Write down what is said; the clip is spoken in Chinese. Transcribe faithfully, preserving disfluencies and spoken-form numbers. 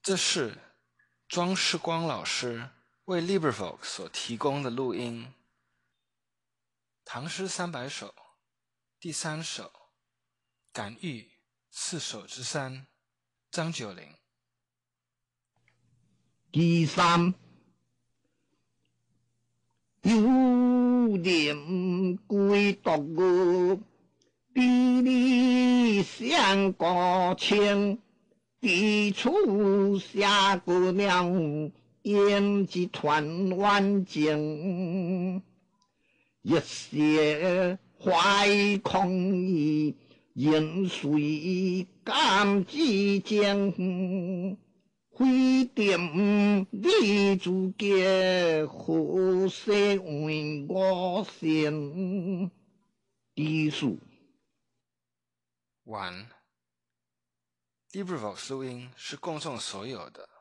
这是庄世光老师为 LibriVox 所提供的录音。唐诗三百首第三首，感遇四首之三，张九龄。 第三，有人归独，比你相高清。地处下姑娘，演技团万景。一些怀空意，饮水甘之江。会点你主家何色为我先低数完。LibriVox 录音是公众所有的，